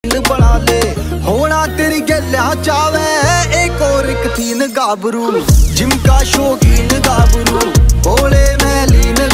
बना ले होना तेरी गल्ला चावे एक और एक तीन गाबरू जिम का शौकीन गाबरू बोले मैं लीन